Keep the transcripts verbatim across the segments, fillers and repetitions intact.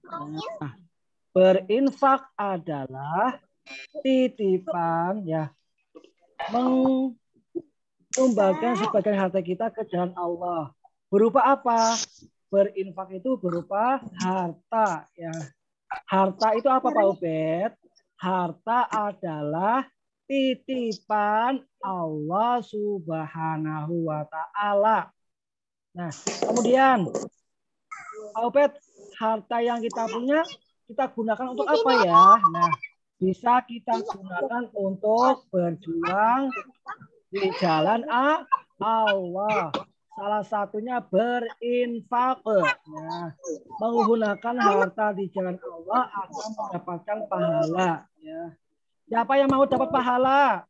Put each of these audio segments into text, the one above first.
Nah, berinfak adalah titipan ya, menyumbangkan sebagian harta kita ke jalan Allah. Berupa apa? Berinfak itu berupa harta ya. Harta itu apa Pak Ubed? Harta adalah titipan Allah Subhanahu wa taala. Nah, kemudian Pak Ubed, harta yang kita punya kita gunakan untuk apa ya? Nah, bisa kita gunakan untuk berjuang di jalan Allah. Salah satunya berinfak. Ya. Menggunakan harta di jalan Allah akan mendapatkan pahala. Ya. Siapa yang mau dapat pahala?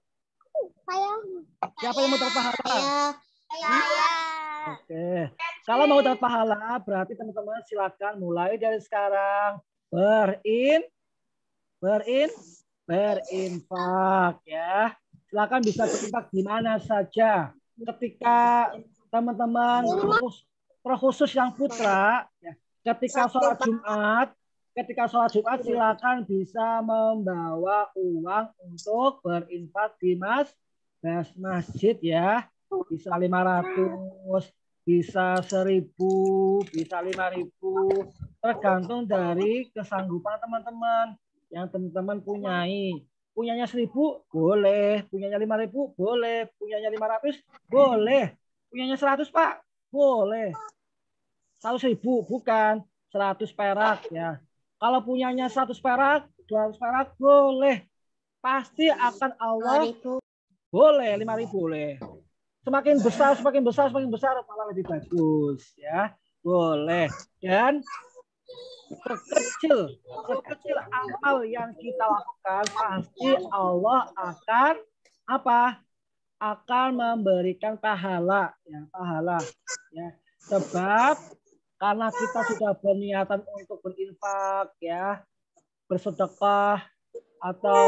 Siapa yang mau dapat pahala? Saya. Oke. Kalau mau dapat pahala, berarti teman-teman silakan mulai dari sekarang berin, berin, berinfak ya. Silakan bisa berinfak di mana saja. Ketika teman-teman terkhusus yang putra, ya, ketika sholat Jumat, ketika sholat Jumat silakan bisa membawa uang untuk berinfak di mas, masjid ya. Bisa lima ratus, bisa seribu, bisa lima ribu, tergantung dari kesanggupan teman-teman yang teman-teman punyai. Punyanya seribu boleh, punyanya lima ribu boleh, punyanya lima ratus boleh, punyanya seratus Pak boleh, seratus ribu bukan seratus perak ya. Kalau punyanya seratus perak, dua ratus perak boleh, pasti akan Allah boleh, lima ribu boleh. Semakin besar, semakin besar, semakin besar malah lebih bagus ya. Boleh. Dan sekecil, sekecil amal yang kita lakukan pasti Allah akan apa? Akan memberikan pahala ya, pahala ya. Sebab karena kita sudah berniatan untuk berinfak ya, bersedekah atau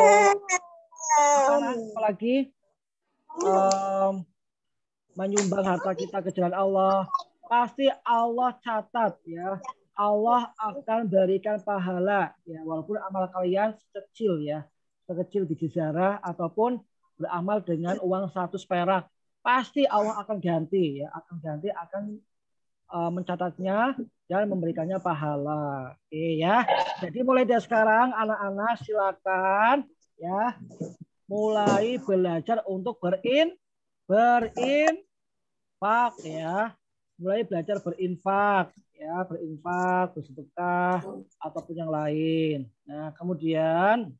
apalagi um, menyumbang harta kita ke jalan Allah, pasti Allah catat ya. Allah akan berikan pahala ya, walaupun amal kalian kecil ya, sekecil biji zarah ataupun beramal dengan uang seratus perak, pasti Allah akan ganti ya, akan ganti akan uh, mencatatnya dan memberikannya pahala. Oke ya. Jadi mulai dari sekarang anak-anak silakan ya mulai belajar untuk berin berinfak ya, mulai belajar berinfak ya, berinfak, bersedekah ataupun yang lain. Nah kemudian,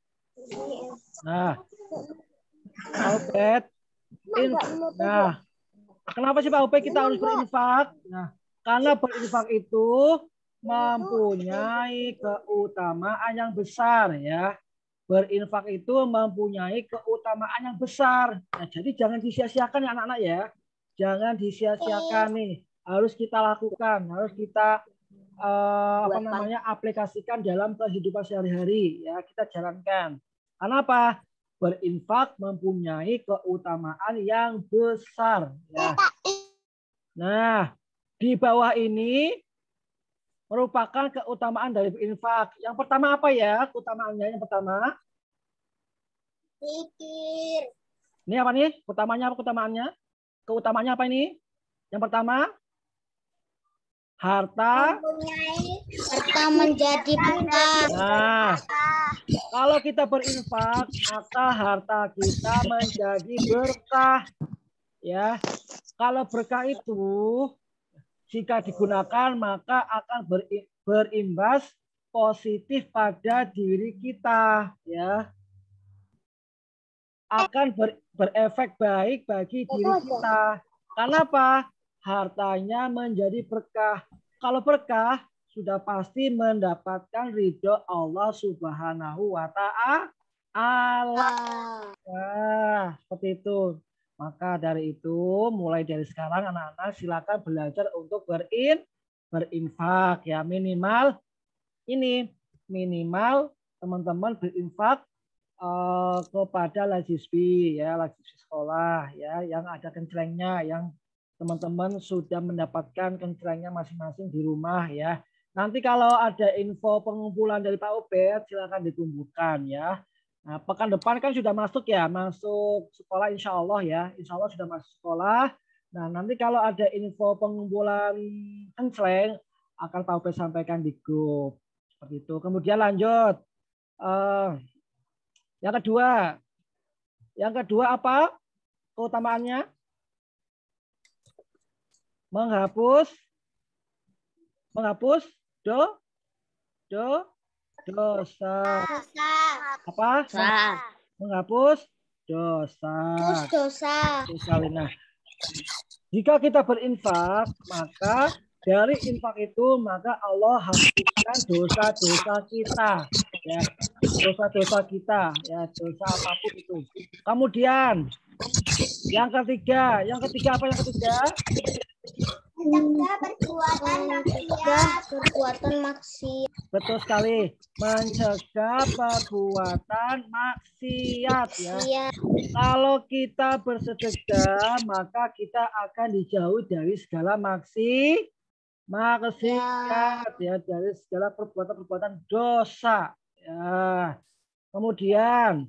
nah Pak Ubed, nah kenapa sih Pak Ubed kita harus berinfak? Nah karena berinfak itu mempunyai keutamaan yang besar ya. Berinfak itu mempunyai keutamaan yang besar. Nah, jadi jangan disia-siakan ya anak-anak ya. Jangan disia-siakan nih. Harus kita lakukan, harus kita uh, apa namanya aplikasikan dalam kehidupan sehari-hari ya, kita jalankan. Karena apa? Berinfak mempunyai keutamaan yang besar ya. Nah, di bawah ini merupakan keutamaan dari berinfak. Yang pertama apa ya? Keutamaannya yang pertama. Pikir. Ini apa nih? Keutamaannya apa keutamaannya? Keutamaannya apa ini? Yang pertama, harta. Harta menjadi berkah. Nah, kalau kita berinfak, maka harta kita menjadi berkah. Ya, kalau berkah itu jika digunakan maka akan berimbas positif pada diri kita ya, akan ber, berefek baik bagi diri kita. Karena apa? Hartanya menjadi berkah. Kalau berkah sudah pasti mendapatkan ridho Allah Subhanahu wa taala. Nah, seperti itu. Maka dari itu, mulai dari sekarang anak-anak silakan belajar untuk berin, berinfak ya, minimal ini, minimal teman-teman berinfak uh, kepada lajisbi ya, lajisbi sekolah ya, yang ada kenclengnya, yang teman-teman sudah mendapatkan kenclengnya masing-masing di rumah ya. Nanti kalau ada info pengumpulan dari Pak Obed, silakan dikumpulkan ya. Nah, pekan depan kan sudah masuk ya, masuk sekolah insya Allah ya. Insya Allah sudah masuk sekolah. Nah, nanti kalau ada info pengumpulan ansleng, akan Pak Obed sampaikan di grup. Seperti itu. Kemudian lanjut. Uh, yang kedua. Yang kedua apa keutamaannya? Menghapus. Menghapus do do dosa. Dosa. Apa? Dosa. Menghapus dosa. Hapus dosa. Sekali. Nah, jika kita berinfak, maka dari infak itu maka Allah hapuskan dosa-dosa kita, ya, dosa-dosa kita, ya, dosa apapun itu. Kemudian yang ketiga, yang ketiga apa yang ketiga? Mencegah perbuatan maksiat. Perbuatan maksiat. Betul sekali, mencegah perbuatan maksiat ya. Iya. Kalau kita bersedekah, maka kita akan dijauhi dari segala maksi, maksiat ya, dari segala perbuatan-perbuatan dosa. Ya. Kemudian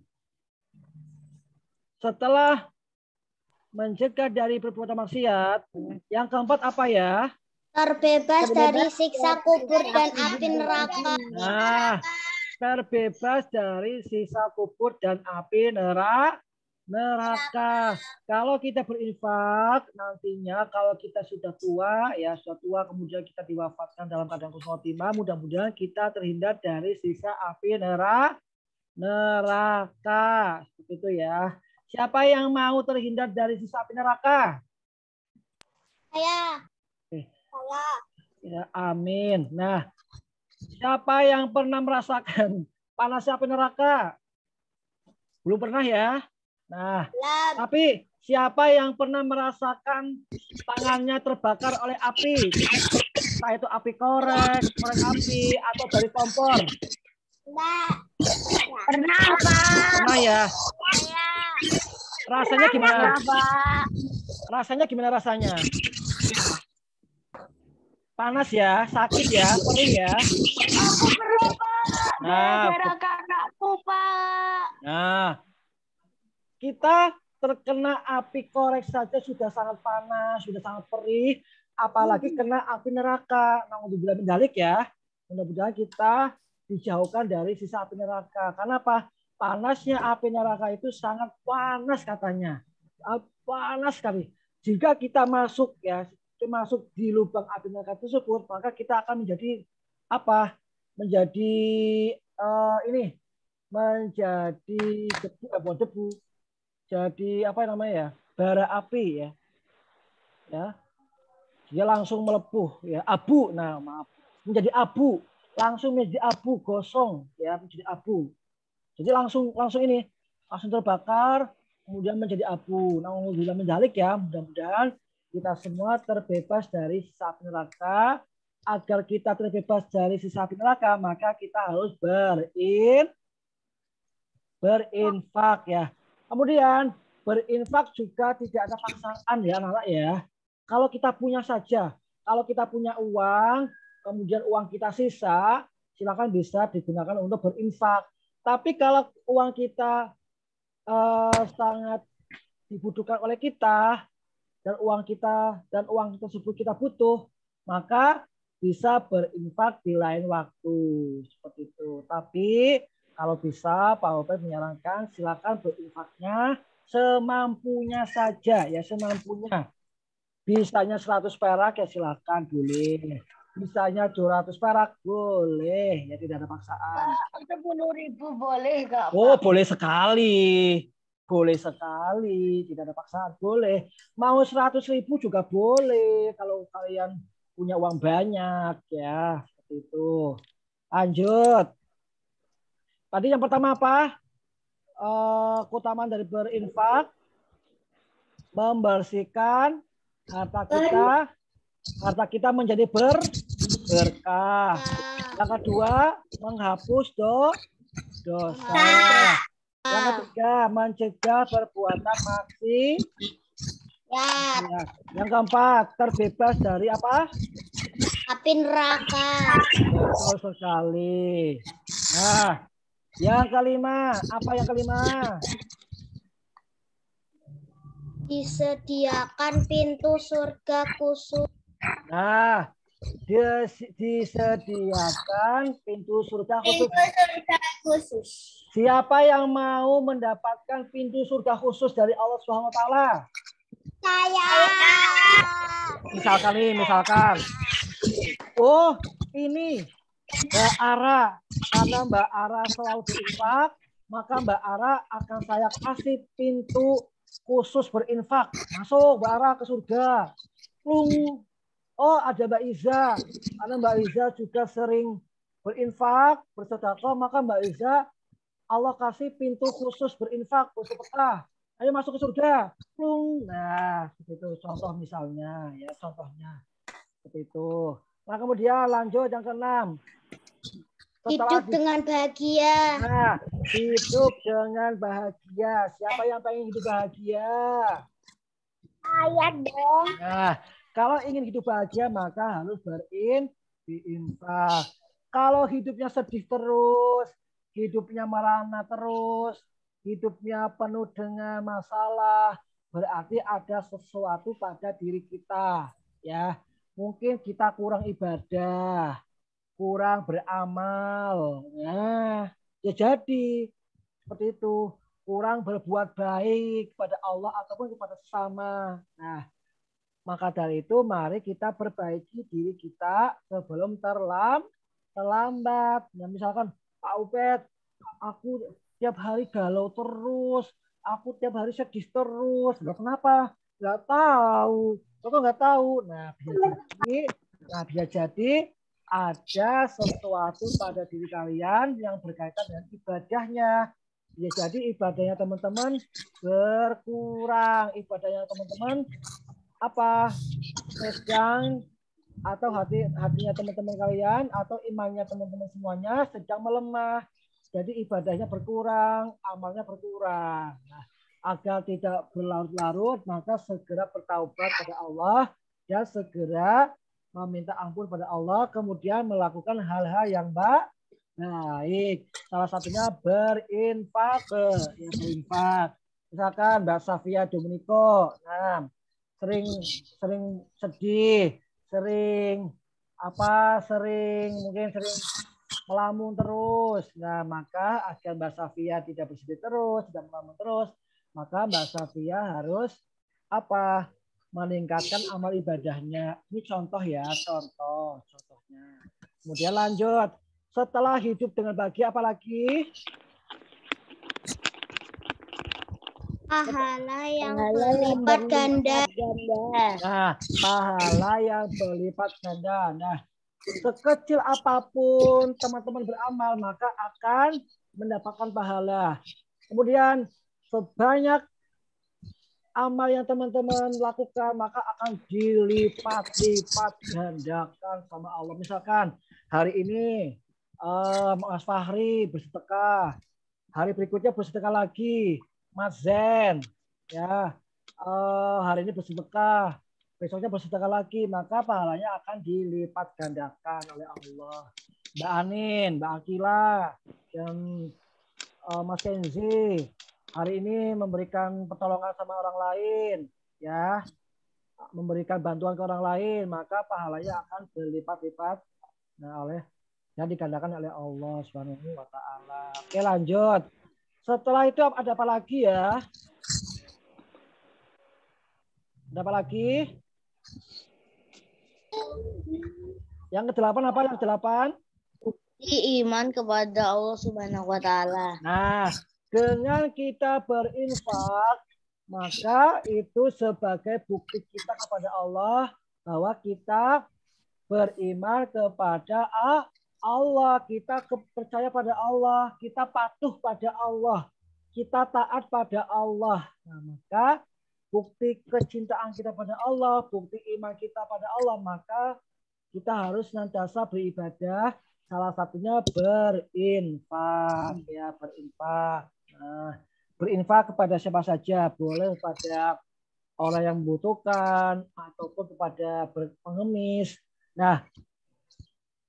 setelah mencegah dari perbuatan maksiat, yang keempat apa ya? Terbebas dari siksa kubur dan api neraka. Nah, terbebas dari siksa kubur dan api neraka. Neraka. Kalau kita berinfak, nantinya kalau kita sudah tua, ya sudah tua, kemudian kita diwafatkan dalam keadaan husnul khotimah, mudah-mudahan kita terhindar dari siksa api neraka. Neraka. Seperti itu ya. Siapa yang mau terhindar dari siksa api neraka? Saya. Eh. Saya. Ya, amin. Nah, siapa yang pernah merasakan panas api neraka? Belum pernah ya? Nah, Belum. tapi siapa yang pernah merasakan tangannya terbakar oleh api? Entah itu api korek, korek api, atau dari kompor? Enggak. Pernah, Pak. Pernah ya? Saya. Rasanya gimana? Pak. Rasanya gimana rasanya? Panas ya, sakit ya, perih ya. Aku perlu, Pak. Nah, gara-gara anakku, Pak. Nah, kita terkena api korek saja sudah sangat panas, sudah sangat perih, apalagi kena api neraka. Naudzubillah min dzalik ya. Mudah-mudahan kita dijauhkan dari sisa api neraka. Karena apa? Panasnya api neraka itu sangat panas katanya. Panas sekali. Jika kita masuk ya, masuk di lubang api neraka tersebut, maka kita akan menjadi apa? Menjadi uh, ini, menjadi debu, apa debu. Jadi apa namanya ya? Bara api ya. Ya. Dia langsung melepuh ya, abu. Nah, maaf. Menjadi abu, langsung menjadi abu gosong ya, menjadi abu. Jadi langsung langsung ini langsung terbakar, kemudian menjadi abu. Nah, alhamdulillah menjalik ya, mudah-mudahan kita semua terbebas dari sisa api neraka. Agar kita terbebas dari sisa api neraka, maka kita harus berin berinfak ya. Kemudian berinfak juga tidak ada paksaan ya anak-anak ya. Kalau kita punya saja, kalau kita punya uang, kemudian uang kita sisa, silakan bisa digunakan untuk berinfak. Tapi kalau uang kita eh, sangat dibutuhkan oleh kita dan uang kita dan uang tersebut kita butuh, maka bisa berinfak di lain waktu seperti itu. Tapi kalau bisa Pak Obed menyarankan silakan berinfaknya semampunya saja ya, semampunya. Bisanya seratus perak ya silakan boleh. Bisanya dua ratus perak boleh, ya tidak ada paksaan. sepuluh ribu boleh nggak, Pak? Oh, boleh sekali. Boleh sekali, tidak ada paksaan, boleh. Mau seratus ribu juga boleh kalau kalian punya uang banyak ya, seperti itu. Lanjut. Tadi yang pertama apa? Uh, keutamaan dari berinfak, membersihkan harta kita, harta kita menjadi ber berkah. Yang kedua, menghapus do, dosa. Yang ketiga, mencegah perbuatan maksiat. Ya. Yang keempat, terbebas dari apa? api neraka. Betul sekali. Nah, yang kelima, apa yang kelima? Disediakan pintu surga khusus. Nah, dis disediakan pintu surga khusus. Pintu surga khusus. Siapa yang mau mendapatkan pintu surga khusus dari Allah Subhanahu wa taala? Saya. Misalkan nih, misalkan. Oh, ini Mbak Ara. Karena Mbak Ara selalu berinfak, maka Mbak Ara akan saya kasih pintu khusus berinfak. Masuk Mbak Ara ke surga. Plung. Oh, ada Mbak Iza. Karena Mbak Iza juga sering berinfak, bersedekah, maka Mbak Iza Allah kasih pintu khusus berinfak, bersedekah. Ayo masuk ke surga. Plung. Nah, seperti itu contoh misalnya, ya contohnya. Seperti itu. Nah, kemudian lanjut yang keenam. Hidup dengan bahagia. Nah, hidup dengan bahagia. Siapa yang pengen hidup bahagia? Saya dong. Nah, kalau ingin hidup bahagia maka harus berinfak. Kalau hidupnya sedih terus, hidupnya merana terus, hidupnya penuh dengan masalah, berarti ada sesuatu pada diri kita, ya. Mungkin kita kurang ibadah, kurang beramal. Nah, ya jadi seperti itu, kurang berbuat baik kepada Allah ataupun kepada sesama. Nah, maka dari itu mari kita perbaiki diri kita sebelum terlam, terlambat. Nah, misalkan Pak Upet, aku tiap hari galau terus, aku tiap hari sedih terus. Loh, kenapa? Nggak tahu. Kok nggak tahu? Nah, bisa jadi, nah bisa jadi ada sesuatu pada diri kalian yang berkaitan dengan ibadahnya. Ya, jadi ibadahnya teman-teman berkurang, ibadahnya teman-teman apa sedang atau hati hatinya teman-teman kalian atau imannya teman-teman semuanya sedang melemah, jadi ibadahnya berkurang, amalnya berkurang. Nah, agar tidak berlarut-larut maka segera bertaubat pada Allah dan segera meminta ampun pada Allah, kemudian melakukan hal-hal yang baik. Salah satunya berinfak, ya, berinfak. Misalkan Mbak Safia Dominico, nah sering sering sedih, sering apa sering mungkin sering melamun terus. Nah, maka agar Mbak Safia tidak bersedih terus, tidak melamun terus, maka Mbak Safia harus apa? Meningkatkan amal ibadahnya. Ini contoh ya, contoh, contohnya. Kemudian lanjut. Setelah hidup dengan bahagia apa lagi? Pahala yang berlipat ganda. Nah, pahala yang berlipat ganda. Nah, sekecil apapun teman-teman beramal, maka akan mendapatkan pahala. Kemudian, sebanyak amal yang teman-teman lakukan, maka akan dilipat-lipat gandakan sama Allah. Misalkan, hari ini uh, Mas Fahri bersedekah, hari berikutnya bersedekah lagi, Mas Zen, ya, uh, hari ini bersedekah, besoknya bersedekah lagi, maka pahalanya akan dilipat gandakan oleh Allah. Mbak Anin, Mbak Akila, dan uh, Mas Kenzi, hari ini memberikan pertolongan sama orang lain, ya, memberikan bantuan ke orang lain, maka pahalanya akan berlipat-lipat, nah, oleh dan digandakan oleh Allah Subhanahu wa taala. Oke, lanjut. Setelah itu ada apa lagi ya? Ada apa lagi? Yang kedelapan apa? Yang kedelapan? Iman kepada Allah Subhanahu wa taala. Nah, dengan kita berinfak, maka itu sebagai bukti kita kepada Allah bahwa kita beriman kepada Allah, kita percaya pada Allah, kita patuh pada Allah, kita taat pada Allah. Nah, maka bukti kecintaan kita pada Allah, bukti iman kita pada Allah, maka kita harus senantiasa beribadah. Salah satunya berinfak, ya, berinfak. Nah, berinfak kepada siapa saja, boleh kepada orang yang membutuhkan ataupun kepada pengemis. Nah,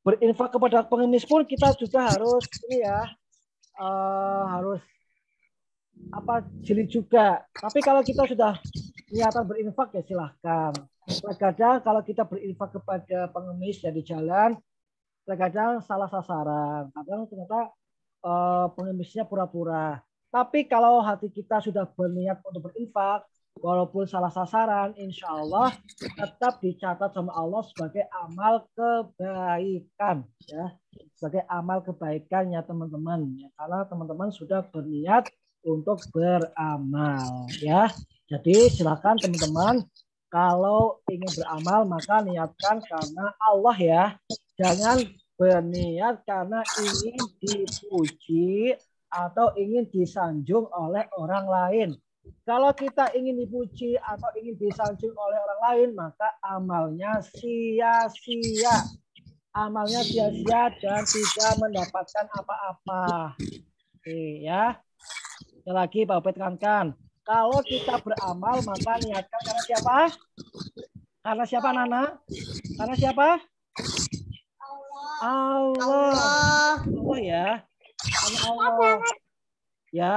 berinfak kepada pengemis pun kita juga harus ini ya, uh, harus apa jeli juga. Tapi kalau kita sudah niatan berinfak ya silahkan. Terkadang kalau kita berinfak kepada pengemis ya di jalan, terkadang salah sasaran. Kadang ternyata uh, pengemisnya pura-pura. Tapi kalau hati kita sudah berniat untuk berinfak, walaupun salah sasaran, insya Allah tetap dicatat sama Allah sebagai amal kebaikan, ya, sebagai amal kebaikan ya teman-teman. Ya, karena teman-teman sudah berniat untuk beramal, ya. Jadi silakan teman-teman, kalau ingin beramal maka niatkan karena Allah ya. Jangan berniat karena ingin dipuji atau ingin disanjung oleh orang lain. Kalau kita ingin dipuji atau ingin disanjung oleh orang lain, maka amalnya sia-sia. Amalnya sia-sia dan tidak mendapatkan apa-apa. Oke ya. Sekali lagi Pak Ubed tekankan. Kalau kita beramal, maka niatkan karena siapa? Karena siapa Nana? Karena siapa? Allah. Allah, Allah ya. Karena Allah. Ya.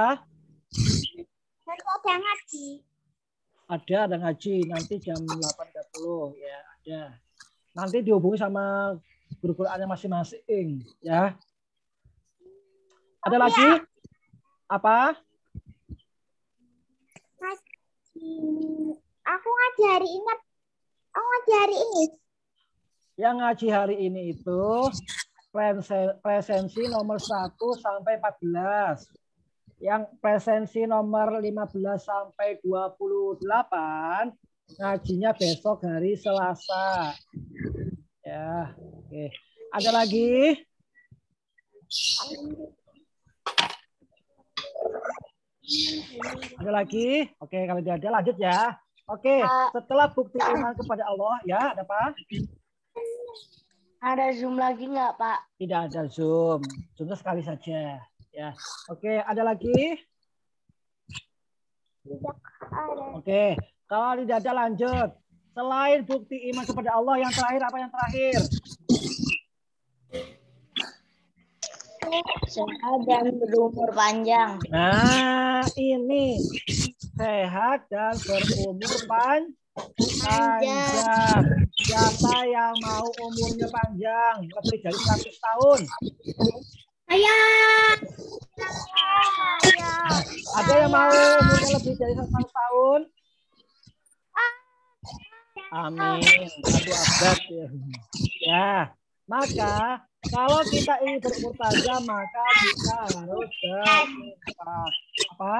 Ada ngaji. Ada, ada ngaji. Nanti jam delapan tiga puluh ya, ada. Nanti dihubungi sama guru Qurannya masing-masing ya. Ada oh, lagi? Ya. Apa? Aku ngaji hari ini. Aku ngaji hari ini. Yang ngaji hari ini itu presensi nomor satu sampai empat belas. Yang presensi nomor lima belas sampai dua puluh delapan ngajinya besok hari Selasa. Ya, oke. Ada lagi? Ada lagi? Oke, kalau tidak ada lanjut ya. Oke, setelah bukti iman kepada Allah, ya, ada apa? Ada Zoom lagi nggak, Pak? Tidak ada Zoom. Zoomnya sekali saja. Ya, oke, ada lagi? Tidak ada. Oke, kalau tidak ada lanjut. Selain bukti iman kepada Allah, yang terakhir apa yang terakhir? Sehat dan berumur panjang. Nah, ini sehat dan berumur pan panjang. Siapa yang mau umurnya panjang lebih dari seratus tahun? Saya. Saya. Ada yang mau umurnya lebih dari seratus tahun? Amin. Satu abad ya. Ya, maka kalau kita ingin berumur panjang maka kita harus berinfak. Apa?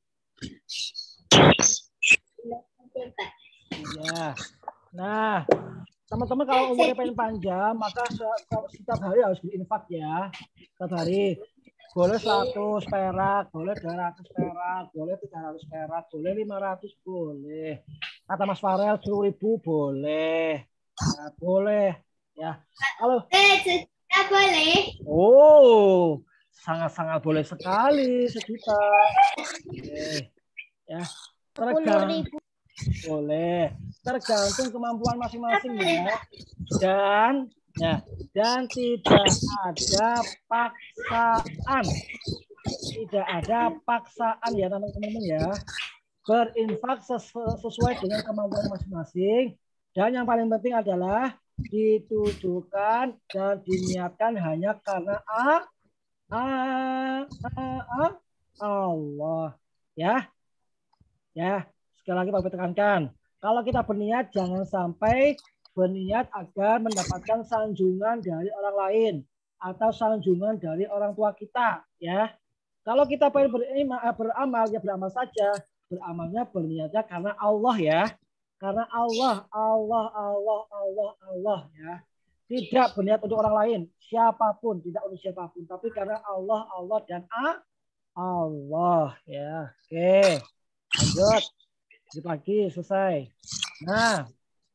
Ya. Nah, teman-teman kalau umurnya pengen panjang maka setiap hari harus berinfak ya. Setiap hari. Boleh seratus perak, boleh dua ratus perak, boleh tiga ratus perak, boleh lima ratus, boleh. Kata Mas Farel sepuluh ribu boleh. Nah, boleh. Ya. Kalau Eh, boleh. Oh, sangat-sangat boleh sekali sejuta. Oke. Ya. Tergantung. Boleh. Tergantung kemampuan masing-masing ya. Dan ya, dan tidak ada paksaan. Tidak ada paksaan ya teman-teman ya. Berinfak sesuai dengan kemampuan masing-masing. Dan yang paling penting adalah ditujukan dan diniatkan hanya karena a, a, a, a, Allah. Ya. Ya, sekali lagi Pak tekankan. Kalau kita berniat jangan sampai berniat agar mendapatkan sanjungan dari orang lain atau sanjungan dari orang tua kita, ya. Kalau kita pengen beramal, ya beramal saja. Beramalnya berniatnya karena Allah ya. Karena Allah, Allah, Allah, Allah, Allah ya. Tidak berniat untuk orang lain, siapapun, tidak untuk siapapun, tapi karena Allah, Allah dan A, Allah ya. Oke. Lanjut. Lanjut lagi, selesai. Nah,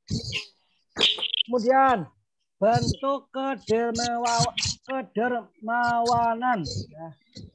kemudian bentuk kedermawanan. Ya.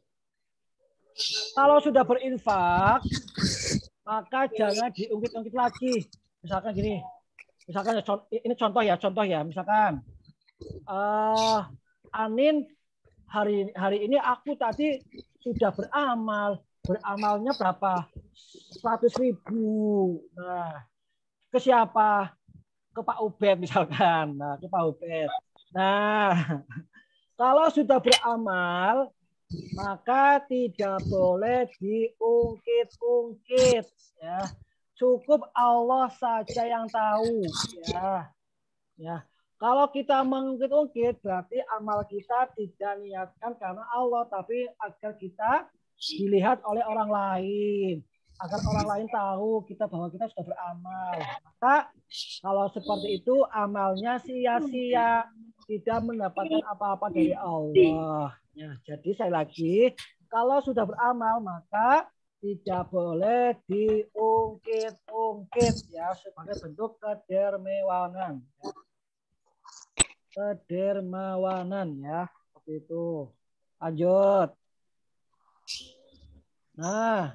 Kalau sudah berinfak, maka jangan diungkit-ungkit lagi. Misalkan gini, misalkan ini contoh ya, contoh ya, misalkan uh, Anin, hari hari ini aku tadi sudah beramal. Beramalnya berapa? seratus ribu. Nah, ke siapa? Ke Pak Ubed misalkan. Nah, ke Pak Ubed. Nah, kalau sudah beramal, maka tidak boleh diungkit-ungkit. Ya, cukup Allah saja yang tahu. Ya, ya. Kalau kita mengungkit-ungkit, berarti amal kita tidak niatkan karena Allah, tapi agar kita dilihat oleh orang lain, agar orang lain tahu kita bahwa kita sudah beramal. Maka kalau seperti itu amalnya sia-sia, tidak mendapatkan apa-apa dari Allah. Ya, jadi saya lagi, kalau sudah beramal maka tidak boleh diungkit-ungkit ya sebagai bentuk kedermawanan. Kedermawanan ya, seperti itu. Lanjut. Nah,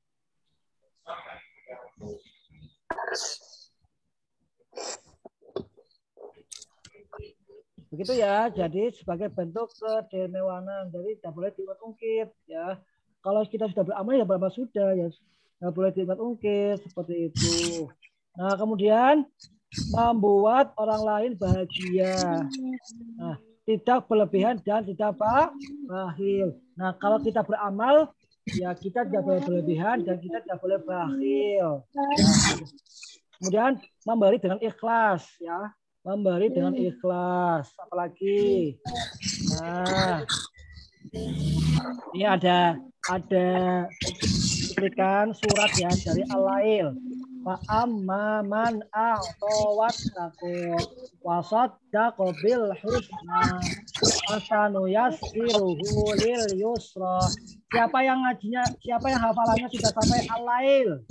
begitu ya. Jadi sebagai bentuk kedermawanan, jadi tidak boleh diungkit ya. Kalau kita sudah beramal ya beramal sudah ya, tidak boleh diungkit seperti itu. Nah, kemudian membuat orang lain bahagia. Nah, tidak berlebihan dan tidak bakhil. Nah, kalau kita beramal, ya kita tidak boleh berlebihan dan kita tidak boleh bakhil. Ya. Kemudian memberi dengan ikhlas, ya, memberi dengan ikhlas. Apalagi, nah, ini ada ada cuplikan surat ya dari Al-Lail. Wa amma man a'tawat taqwa wa saddaqa bil husna fasanu yassiruhu lil yusra. Siapa yang ngajinya, siapa yang hafalannya sudah sampai Al-Lail?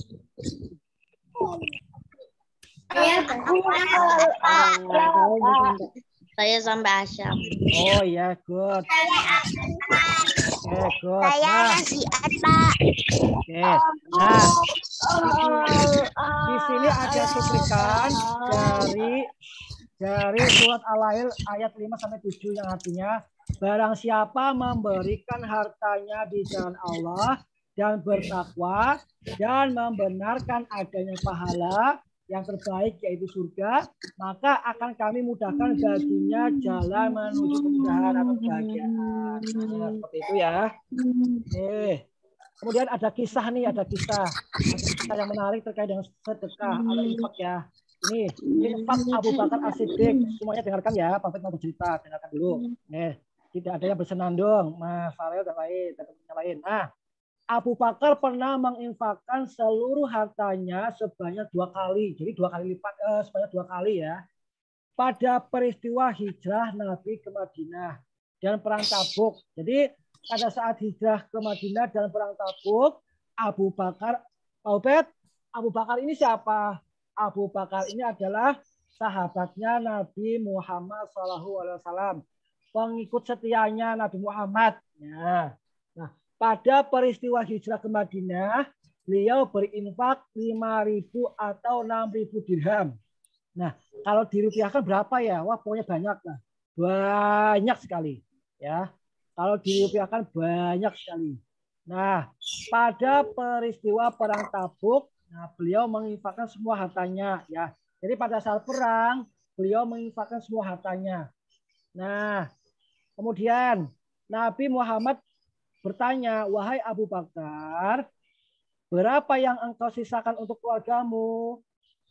Saya sampai Asyam. Oh ya, good. Oke, good. Saya Nah, nasihat, Pak. Oke. Nah, di sini ada cuplikan dari dari surat Al-Lail ayat lima sampai tujuh yang artinya barang siapa memberikan hartanya di jalan Allah dan bertakwa dan membenarkan adanya pahala yang terbaik yaitu surga, maka akan kami mudahkan baginya jalan menuju kemudahan atau kebahagiaan. Nah, seperti itu ya. Eh, kemudian ada kisah nih, ada kisah, ada kisah yang menarik terkait dengan sedekah atau infak ya. Ini infak Abu Bakar As-Siddiq. Semuanya dengarkan ya, Pak mau bercerita, dengarkan dulu. Nih, tidak ada yang bersenandung, Mas Farel dan lain, dan teman lain. Nah, Abu Bakar pernah menginfakkan seluruh hartanya sebanyak dua kali. Jadi dua kali lipat, eh, sebanyak dua kali ya. Pada peristiwa hijrah Nabi ke Madinah dan perang Tabuk. Jadi pada saat hijrah ke Madinah dan perang Tabuk, Abu Bakar, Ubed, Abu Bakar ini siapa? Abu Bakar ini adalah sahabatnya Nabi Muhammad shallallahu alaihi wasallam, pengikut setianya Nabi Muhammad. Ya. Nah, pada peristiwa hijrah ke Madinah, beliau berinfak lima ribu atau enam ribu dirham. Nah, kalau dirupiahkan berapa ya? Wah, pokoknya banyak lah. Banyak sekali. Ya. Kalau dirupiahkan banyak sekali. Nah, pada peristiwa perang Tabuk, nah beliau menginfakkan semua hartanya. Ya. Jadi pada saat perang, beliau menginfakkan semua hartanya. Nah, kemudian Nabi Muhammad bertanya, wahai Abu Bakar, berapa yang engkau sisakan untuk keluargamu?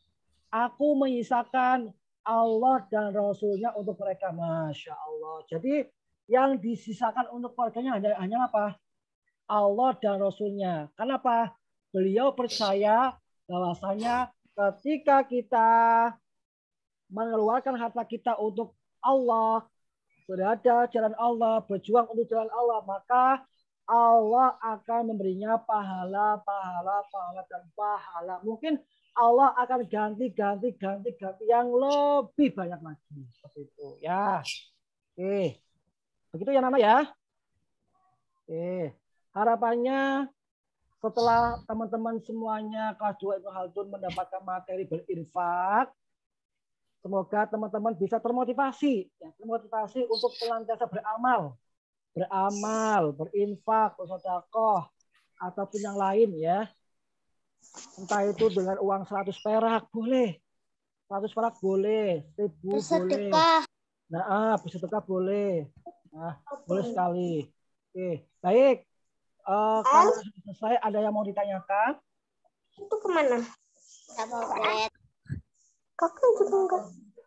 Aku menyisakan Allah dan Rasulnya untuk mereka. Masya Allah. Jadi yang disisakan untuk keluarganya hanya, hanya apa? Allah dan Rasulnya. Kenapa? Beliau percaya bahwasanya ketika kita mengeluarkan harta kita untuk Allah, berada jalan Allah, berjuang untuk jalan Allah, maka Allah akan memberinya pahala, pahala, pahala, dan pahala. Mungkin Allah akan ganti, ganti, ganti, ganti yang lebih banyak lagi. Seperti itu. Ya. Oke. Begitu ya Nana ya. Oke. Harapannya setelah teman-teman semuanya kelas dua Ibnu Khaldun mendapatkan materi berinfak, Semoga teman-teman bisa termotivasi, ya, termotivasi untuk senantiasa beramal, beramal, berinfak, bersedekah, ataupun yang lain ya. Entah itu dengan uang seratus perak boleh, seratus perak boleh, seribu boleh. Nah, bersedekah boleh. Nah, boleh sekali. Oke, baik. Uh, kalau sudah selesai, ada yang mau ditanyakan? Itu kemana? Pak Kakak juga enggak.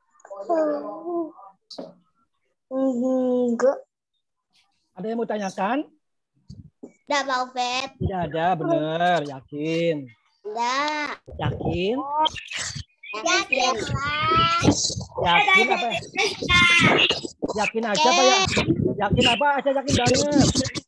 Enggak. Ada yang mau tanyakan? Enggak, Pak Ubed. Tidak ada, benar. Yakin? Enggak. Yakin? Yakin. Yakin apa? Yakin aja Pak ya? Yakin apa aja yakin banget?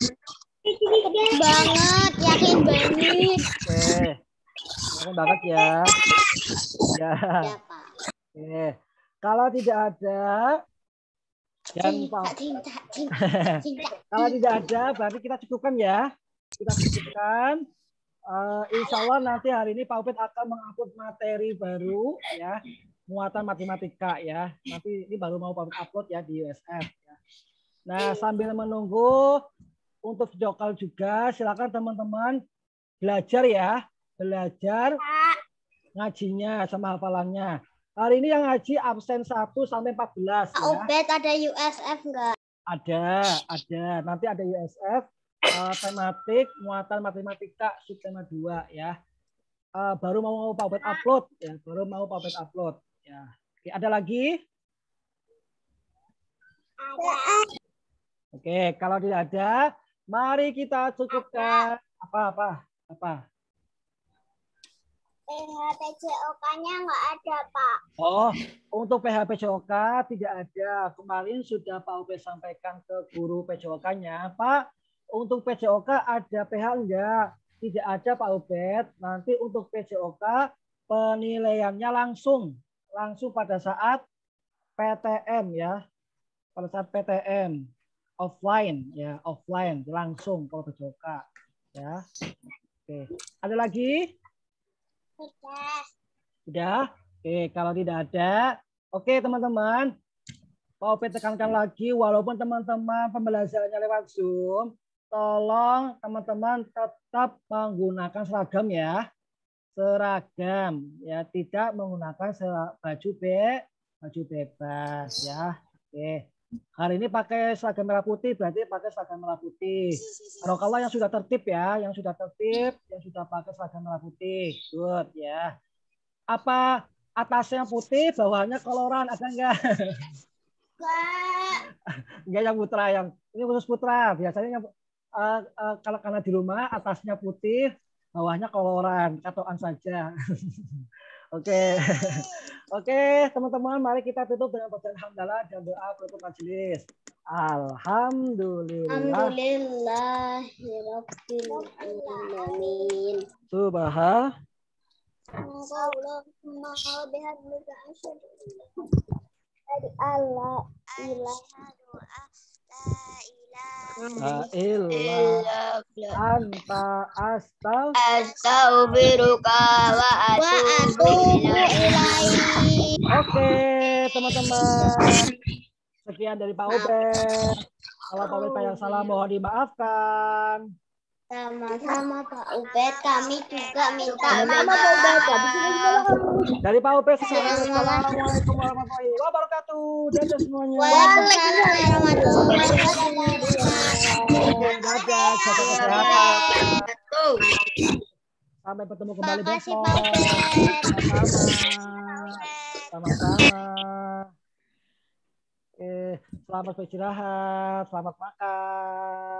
Banget, yakin banget. Oke. Yakin banget ya. Ya. Ya, Pak. Oke. Kalau tidak ada dan Pak. Kalau tidak ada berarti kita cukupkan ya. Kita cukupkan. Uh, insya Allah nanti hari ini Pak Ubed akan mengupload materi baru ya, muatan matematika ya. Nanti ini baru mau Pak Ubed upload ya di U S F ya. Nah, sambil menunggu untuk video call juga silakan teman-teman belajar ya, belajar ngajinya sama hafalannya. Hari ini yang ngaji absen satu sampai empat belas ya. Pak Ubed ada U S F enggak? Ada, ada. Nanti ada U S F. Uh, tematik muatan matematika subtema dua ya. Uh, baru mau, mau Pak Ubed upload ya, baru mau Pak Ubed upload ya. Oke, ada lagi? Ada. Oke, kalau tidak ada, mari kita cukupkan apa apa apa. P H P C O K-nya nggak ada, Pak. Oh, untuk P H P C O K tidak ada. Kemarin sudah Pak Ubed sampaikan ke guru P C O K-nya, Pak. Untuk P C O K ada P H enggak? Tidak ada Pak Ubed. Nanti untuk P C O K penilaiannya langsung. Langsung pada saat P T M ya. Pada saat P T M. Offline ya. Offline. Langsung kalau P C O K. Ya. Oke. Ada lagi? Sudah. Sudah? Oke. Kalau tidak ada. Oke teman-teman. Pak Ubed tekankan lagi. Walaupun teman-teman pembelajarannya lewat Zoom. Tolong teman-teman tetap menggunakan seragam ya. Seragam ya, tidak menggunakan baju B, baju bebas ya. Oke. Hari ini pakai seragam merah putih berarti pakai seragam merah putih. Kalau kalau yang sudah tertib ya, yang sudah tertib, yang sudah pakai seragam merah putih. Good ya. Apa atasnya putih, bawahnya koloran ada enggak? Enggak. Enggak yang putra yang ini khusus putra. Biasanya yang Uh, uh, kalau karena di rumah atasnya putih, bawahnya koloran, katoan saja. Oke, oke teman-teman, mari kita tutup dengan bacaan hamdalah dan doa penutup majelis. Alhamdulillah. Alhamdulillahirabbil alamin. Subhanallah. Allahumma bihamdika asyhadu Allah ilaha La ilaha anta astaghfiruka wa atubu ilaik. Oke, teman-teman. Sekian dari Pak Ubed. Kalau Pak Ubed yang salah mohon dimaafkan. Sama-sama Pak Ubed, kami juga minta maaf. Dari Pak Ubed, assalamualaikum warahmatullahi wabarakatuh. Dadah semuanya. Waalaikumsalam warahmatullahi wabarakatuh. Dadah, jaga kesehatan. Sampai bertemu kembali Makasih, besok. Pak Ubed. Sama-sama. Sama-sama. Oke, selamat beristirahat, selamat makan.